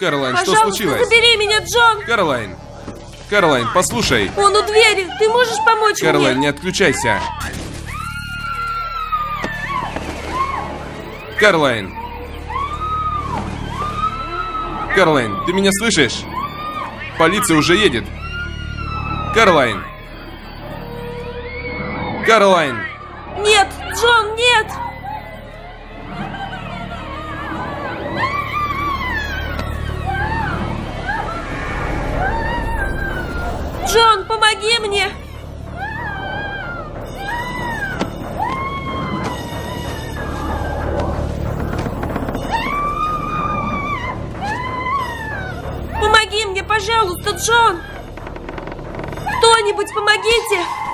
Кэролайн, что Пожалуйста, случилось? забери меня, Джон! Кэролайн! Кэролайн, послушай! Он у двери! Ты можешь помочь Кэролайн, мне? не отключайся! Кэролайн! Кэролайн, ты меня слышишь? Полиция уже едет! Кэролайн! Кэролайн! Нет, Джон, нет! Джон, помоги мне! Помоги мне, пожалуйста, Джон! Кто-нибудь, помогите!